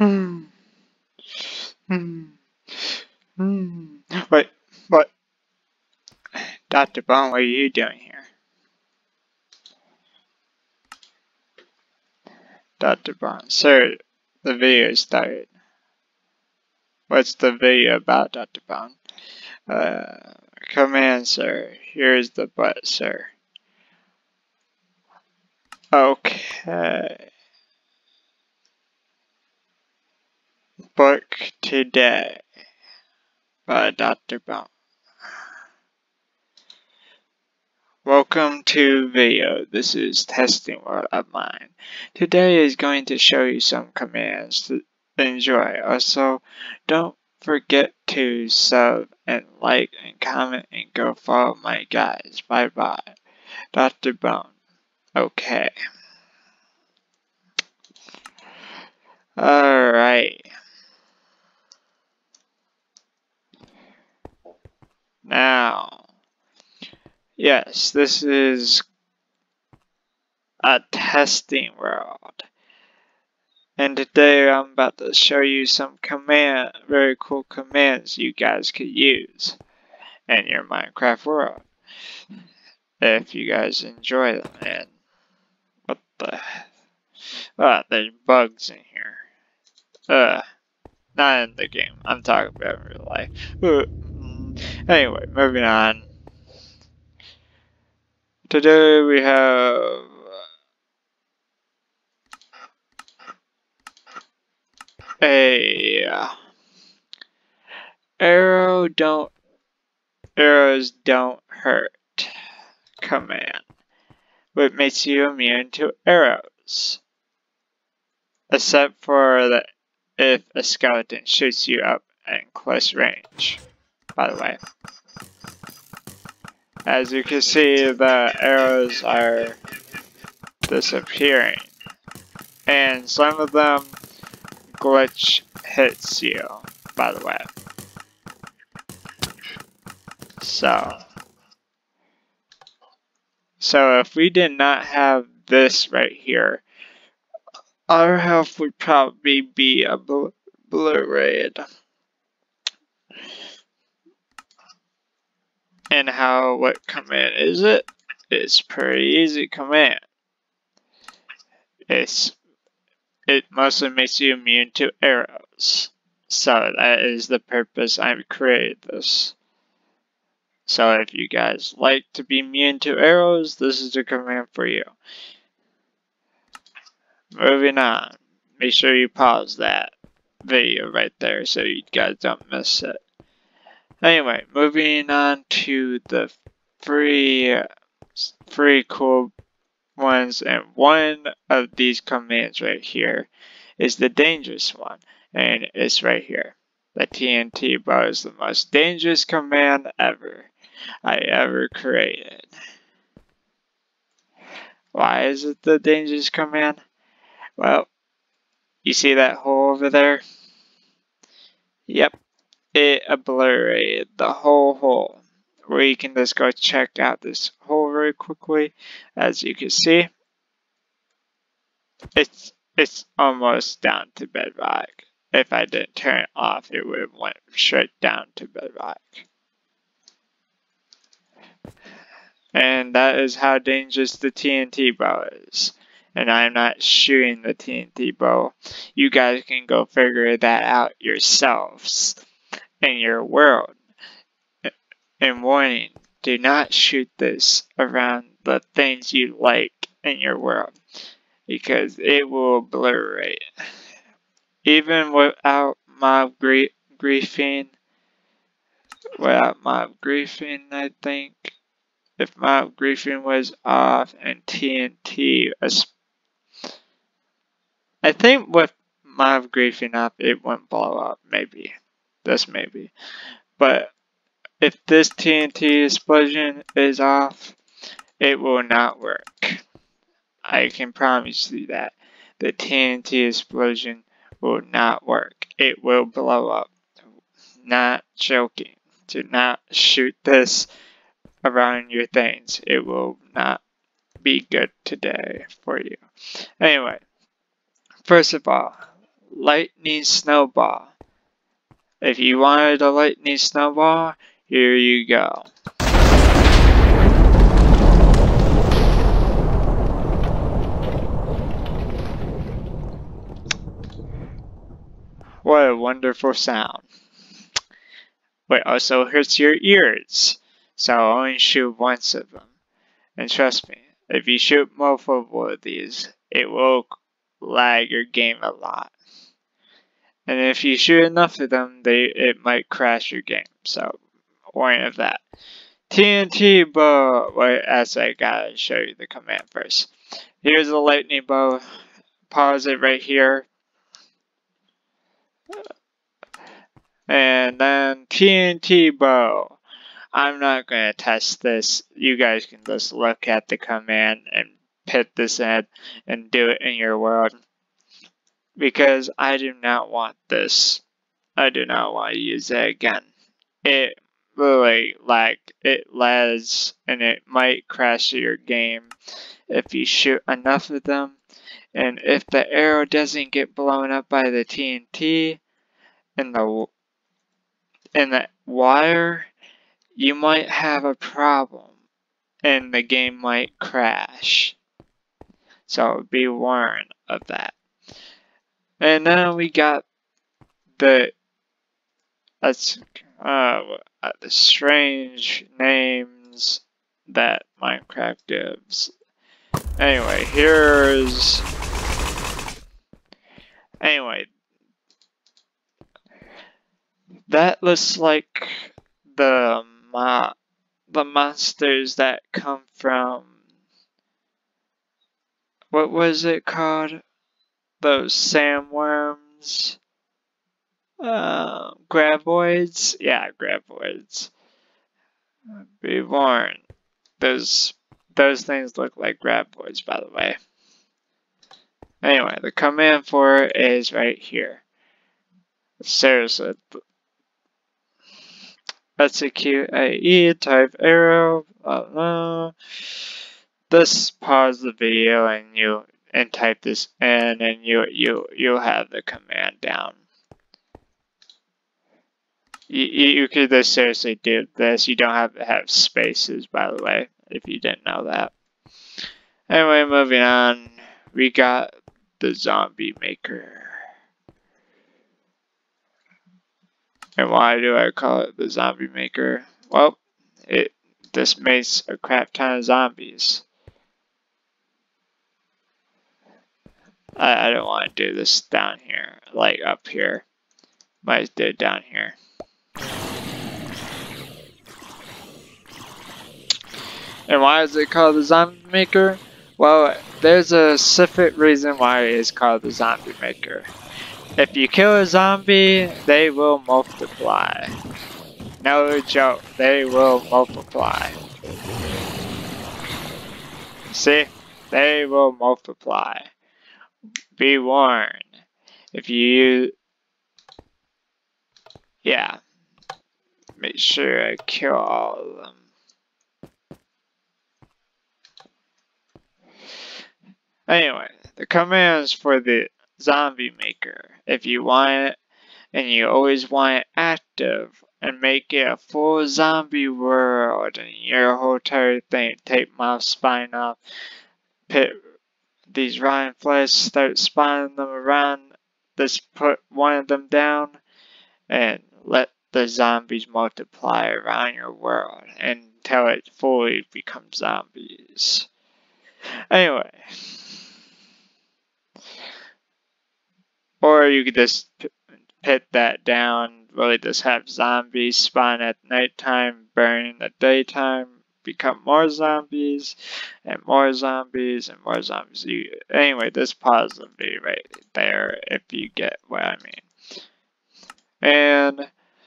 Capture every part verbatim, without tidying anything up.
Hmm. Hmm. Hmm. Wait, what? Doctor Bone, what are you doing here? Doctor Bone, sir, the video started. What's the video about, Doctor Bone? Uh, come in, sir. Here's the butt, sir. Okay. Book today by Doctor Bone. Welcome to video. This is Testing World of Mine. Today is going to show you some commands to enjoy. Also, don't forget to sub and like and comment and go follow my guys. Bye bye. Doctor Bone. Okay. Alright. Now, yes, this is a testing world. And today I'm about to show you some command, very cool commands you guys could use in your Minecraft world. If you guys enjoy them. And what the, ah, there's bugs in here. Uh, not in the game. I'm talking about in real life. Uh, anyway, moving on. Today we have a uh, arrow don't arrows don't hurt command, which makes you immune to arrows, except for the if a skeleton shoots you up in close range. By the way, as you can see, the arrows are disappearing, and some of them glitch hits you. By the way, so. So if we did not have this right here, our health would probably be obliterated. And how, what command is it? It's pretty easy command. It's, it mostly makes you immune to arrows. So that is the purpose I created this. So if you guys like to be immune to arrows, this is the command for you. Moving on. Make sure you pause that video right there so you guys don't miss it. Anyway, moving on to the free, free cool ones, and one of these commands right here is the dangerous one, and it's right here. The T N T bow is the most dangerous command ever I ever created. Why is it the dangerous command? Well, you see that hole over there? Yep, it obliterated the whole hole. We can just go check out this hole very quickly. As you can see, it's it's almost down to bedrock. If I didn't turn it off, it would have went straight down to bedrock. And that is how dangerous the T N T bow is. And I'm not shooting the T N T bow. You guys can go figure that out yourselves in your world. And warning, do not shoot this around the things you like in your world, because it will obliterate. Even without mob grie griefing, without mob griefing, I think, if mob griefing was off and T N T was, I think with mob griefing off, it wouldn't blow up, maybe. Just maybe. But if this T N T explosion is off, it will not work. I can promise you that. The T N T explosion will not work. It will blow up. Not joking. Do not shoot this around your things. It will not be good today for you. Anyway, first of all, lightning snowball. If you wanted a lightning snowball, here you go. What a wonderful sound. But also hurts your ears, so only shoot once of them. And trust me, if you shoot multiple of these, it will lag your game a lot. And if you shoot enough of them, they it might crash your game. So warning of that. T N T bow. Wait, as I gotta show you the command first. Here's the lightning bow. Pause it right here. And then T N T bow. I'm not gonna test this. You guys can just look at the command and put this in and do it in your world. Because I do not want this. I do not want to use it again. It really, like, it lags and it might crash your game if you shoot enough of them. And if the arrow doesn't get blown up by the T N T and the, and the wire, you might have a problem and the game might crash. So be warned of that. And then we got the That's uh, the strange names that Minecraft gives. Anyway, here's anyway. That looks like the mo the monsters that come from, what was it called? Those sandworms. Uh, graboids? Yeah, graboids. Be warned. Those, those things look like graboids, by the way. Anyway, the command for it is right here. Seriously. Execute A E type arrow. Uh, just pause the video and you and type this in, and you you you'll have the command down. You, you could just seriously do this. You don't have to have spaces, by the way, if you didn't know that. Anyway, moving on. We got the zombie maker. And why do I call it the zombie maker? Well, it this makes a crap ton of zombies. I, I don't want to do this down here, like up here. Might do it down here. And why is it called the zombie maker? Well, there's a specific reason why it is called the zombie maker. If you kill a zombie, they will multiply. No joke, they will multiply. See? They will multiply. Be warned. If you... Yeah. Make sure I kill all of them. Anyway, the commands for the zombie maker. If you want it, and you always want it active, and make it a full zombie world, and your whole entire thing, take my spine off, put these rotten flesh, start spawning them around, just put one of them down, and let the zombies multiply around your world until it fully becomes zombies. Anyway. Or you could just put that down, really just have zombies spawn at nighttime, burn in the daytime, become more zombies, and more zombies, and more zombies. You, anyway, just pause the video right there if you get what I mean. And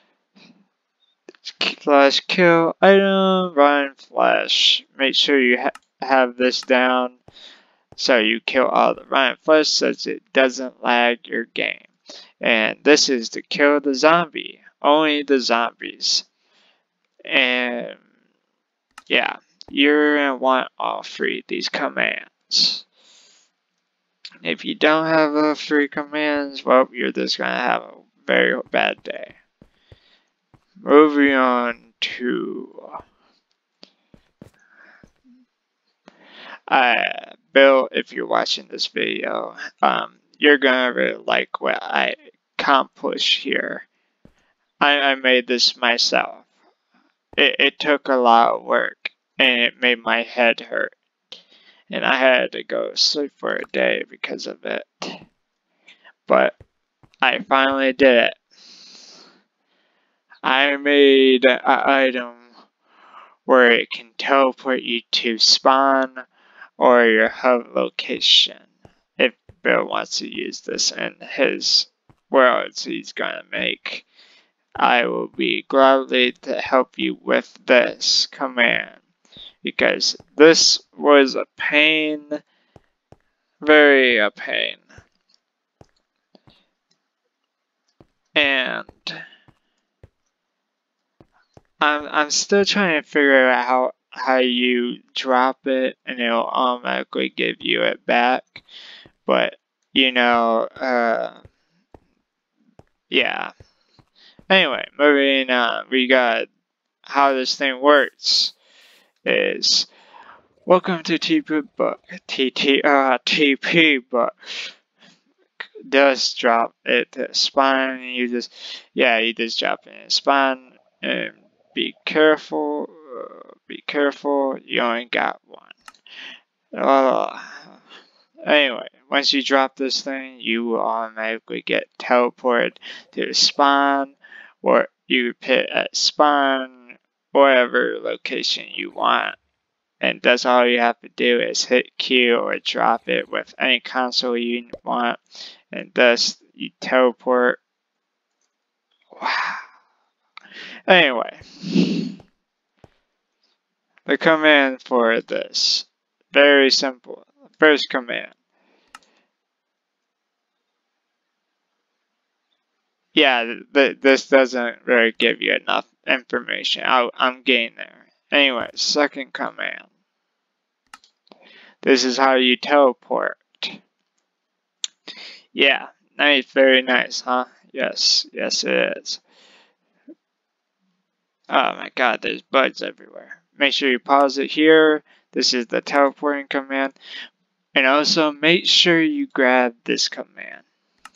slash kill item, run flash. Make sure you ha have this down. So you kill all the rotten flesh so it doesn't lag your game. And this is to kill the zombie. Only the zombies. And yeah, you're going to want all three of these commands. If you don't have those three commands, well, you're just gonna have a very bad day. Moving on to uh, Bill, if you're watching this video, um, you're gonna really like what I accomplished here. I, I made this myself. It, it took a lot of work, and it made my head hurt. And I had to go sleep for a day because of it. But I finally did it. I made an item where it can teleport you to spawn or your hub location. If Bill wants to use this in his worlds he's gonna make, I will be gladly to help you with this command, because this was a pain, very a pain. And I'm I'm still trying to figure out how how you drop it and it'll automatically give you it back. But you know, uh yeah. Anyway, moving on, we got how this thing works is welcome to T P book. T T uh T P book. Does drop it to spawn. You just yeah, you just drop it in spawn. And be careful. Uh, be careful. You only got one. Uh, anyway, once you drop this thing, you will automatically get teleported to the spawn, or you put at spawn, whatever location you want. And that's all you have to do is hit Q or drop it with any console you want, and thus you teleport. Wow. Anyway, the command for this, very simple. First command. Yeah, th this doesn't really give you enough information. I I'm getting there. Anyway, second command. This is how you teleport. Yeah, nice, very nice, huh? Yes, yes it is. Oh my god, there's bugs everywhere. Make sure you pause it here. This is the teleporting command. And also make sure you grab this command.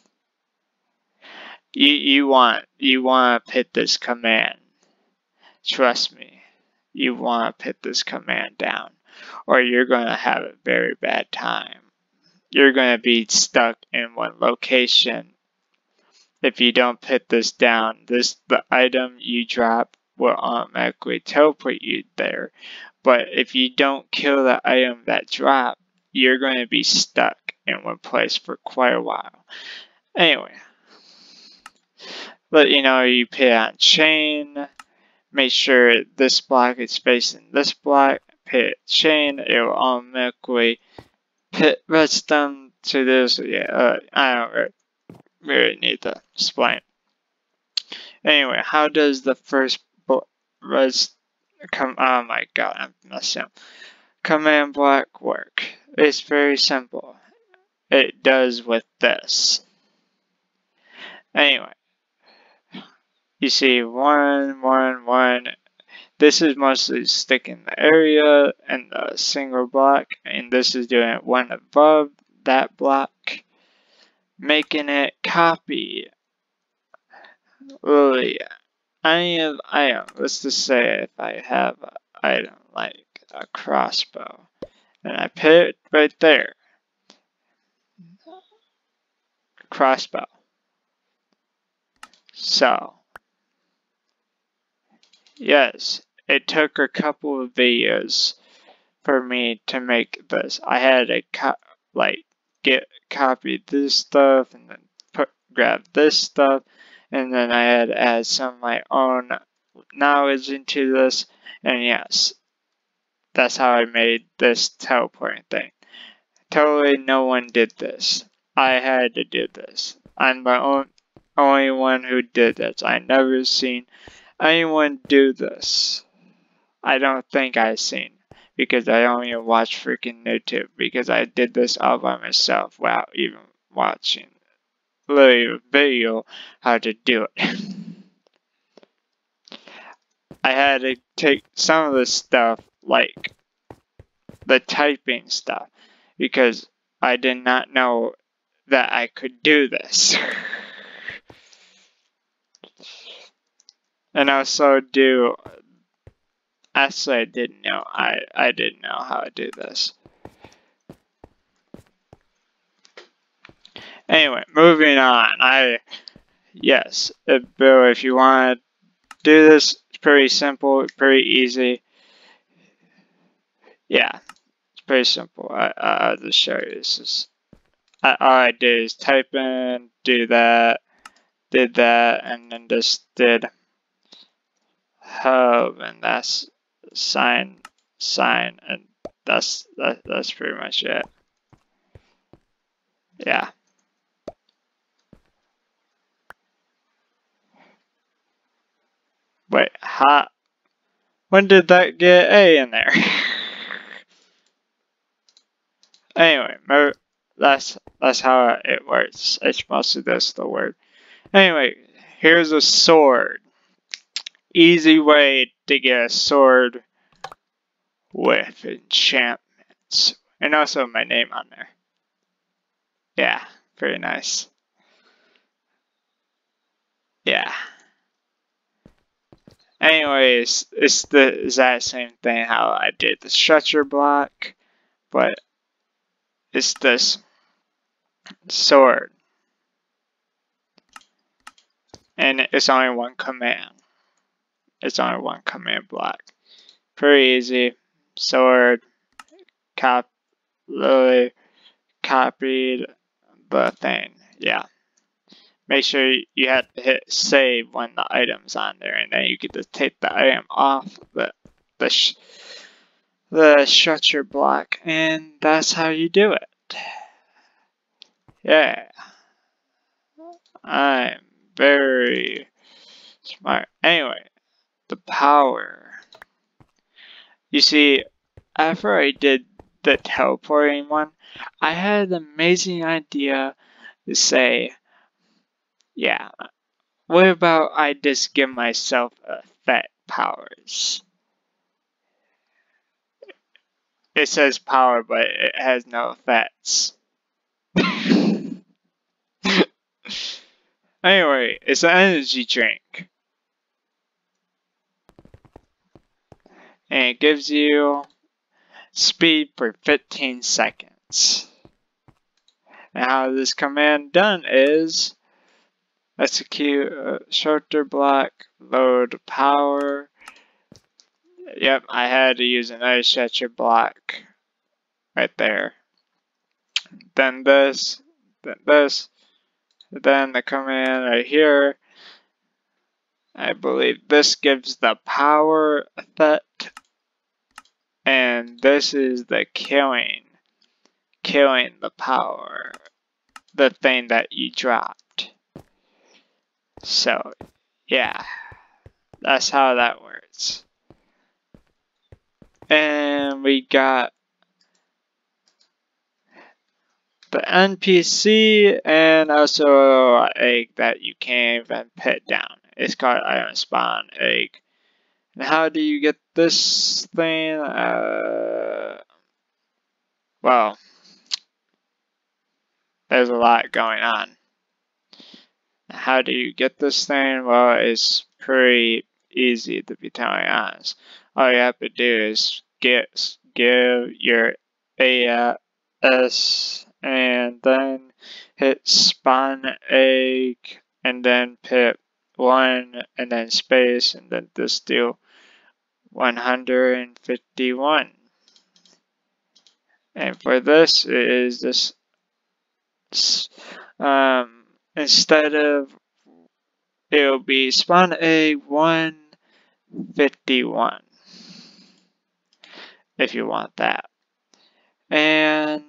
You you want you want to put this command. Trust me. You want to put this command down, or you're going to have a very bad time. You're going to be stuck in one location. If you don't put this down, this the item you drop will automatically teleport you there. But if you don't kill the item that dropped, you're going to be stuck in one place for quite a while. Anyway, let you know you put on chain. Make sure this block is facing this block. Put chain. It will automatically put redstone to this. Yeah, uh, I don't really, really need to explain. Anyway, how does the first res come? Oh my god, I'm messing up. Command block work. It's very simple. It does with this. Anyway, you see one, one, one. This is mostly sticking the area and the single block, and this is doing one above that block, making it copy. Literally, any of item. Let's just say if I have an item like a crossbow, and I put it right there. Crossbow. So, yes, it took a couple of videos for me to make this. I had to co like get copy this stuff and then put grab this stuff, and then I had to add some of my own knowledge into this. And yes, that's how I made this teleporting thing. Totally, no one did this. I had to do this. I'm the only only one who did this. I never seen anyone do this. I don't think I've seen, because I only watch freaking YouTube because I did this all by myself without even watching literally a video how to do it. I had to take some of the stuff like the typing stuff because I did not know that I could do this. And also do, actually I didn't know, I, I didn't know how to do this. Anyway, moving on, I, yes, if, Bill, if you want to do this, it's pretty simple, pretty easy. Yeah, it's pretty simple. I, I, I'll just show you. This is, I, all I did is type in, do that, did that, and then just did hub, and that's sign, sign, and that's, that, that's pretty much it. Yeah. Wait, how, when did that get A in there? Anyway, that's, that's how it works. It's mostly this, the word. Anyway, here's a sword. Easy way to get a sword with enchantments. And also my name on there. Yeah, very nice. Yeah. Anyways, it's the exact same thing how I did the stretcher block, but it's this sword. And it's only one command. It's only one command block. Pretty easy. Sword, cop, literally copied the thing. Yeah. Make sure you have to hit save when the item's on there, and then you get to take the item off the the sh the stretcher block, and that's how you do it. Yeah, I'm very smart. Anyway, the power. You see, after I did the teleporting one, I had an amazing idea to say, yeah, what about I just give myself effect powers? It says power, but it has no effects. Anyway, it's an energy drink. And it gives you speed for fifteen seconds. And how this command done is execute a shorter block, load power. Yep, I had to use another stretcher block right there. Then this, then this, then the command right here. I believe this gives the power effect, and this is the killing, killing the power, the thing that you dropped. So, yeah, that's how that works. And we got the N P C and also an egg that you can't even put down. It's called iron spawn egg. And how do you get this thing? Uh, well, there's a lot going on. How do you get this thing? Well, it's pretty easy, to be totally honest. All you have to do is get give your A S and then hit spawn egg and then put one and then space and then just do one hundred fifty-one. And for this it is this um instead of, it'll be spawn egg one fifty-one if you want that. And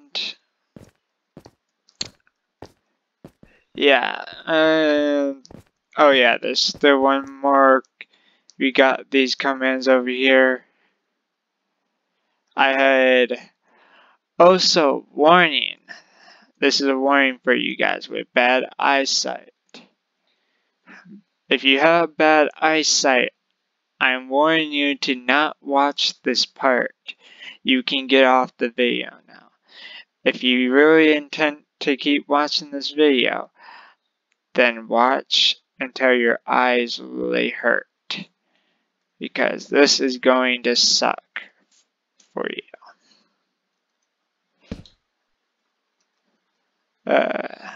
yeah, um, oh yeah, there's still one more. We got these commands over here. I had also warning. This is a warning for you guys with bad eyesight. If you have bad eyesight, I'm warning you to not watch this part. You can get off the video now. If you really intend to keep watching this video, then watch until your eyes really hurt. Because this is going to suck for you. Uh,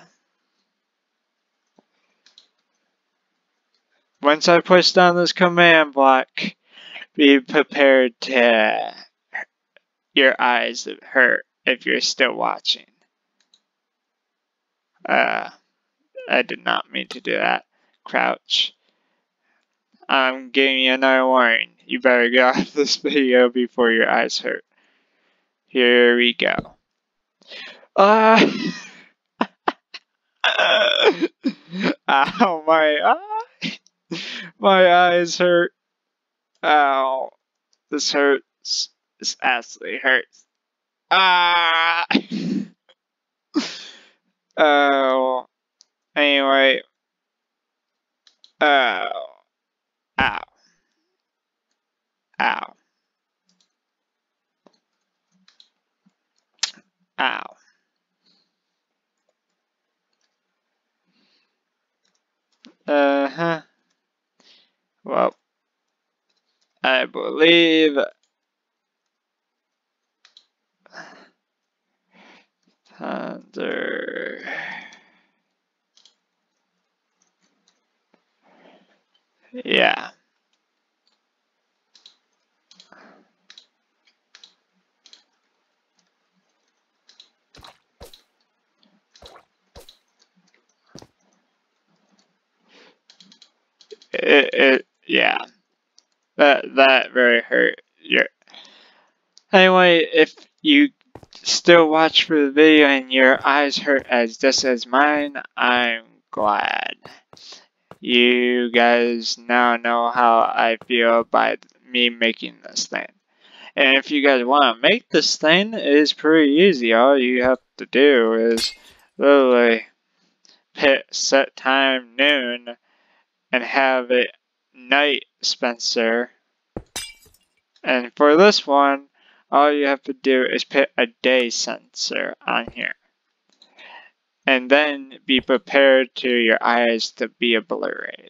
once I push down this command block, be prepared to your eyes hurt if you're still watching. Uh, I did not mean to do that. Crouch. I'm giving you another warning. You better get off this video before your eyes hurt. Here we go. Uh, ow, my eye. My eyes hurt. Ow. This hurts. This absolutely hurts. Ah. Oh. Anyway. Oh. Ow. Ow. Ow. Uh-huh. Well, I believe Thunder. Yeah. It, it yeah. That that really hurt. Your anyway, if you still watch for the video and your eyes hurt as just as mine, I'm glad. You guys now know how I feel by me making this thing. And if you guys want to make this thing, it is pretty easy. All you have to do is literally hit set time noon and have it night, Spencer. And for this one, all you have to do is put a day sensor on here. And then be prepared to your eyes to be obliterated.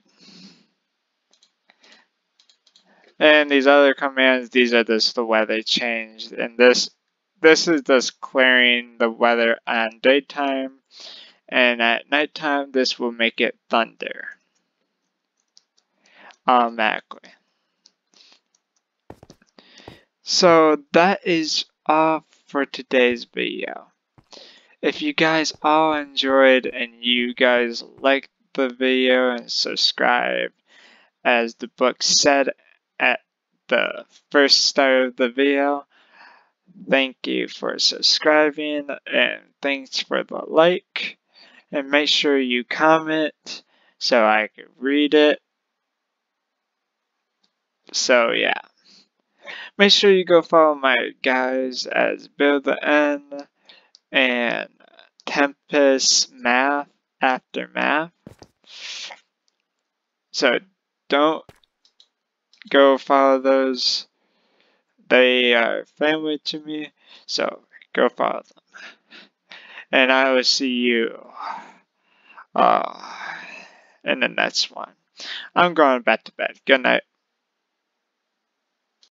And these other commands, these are just the weather change. And this this is just clearing the weather on daytime. And at nighttime, this will make it thunder automatically. So that is all for today's video. If you guys all enjoyed and you guys liked the video and subscribed, as the book said at the first start of the video, thank you for subscribing and thanks for the like. And make sure you comment so I can read it. So yeah. Make sure you go follow my guys as Build the End and Tempest Math Aftermath. So don't go follow those. They are family to me. So go follow them. And I will see you uh, in the next one. I'm going back to bed. Good night.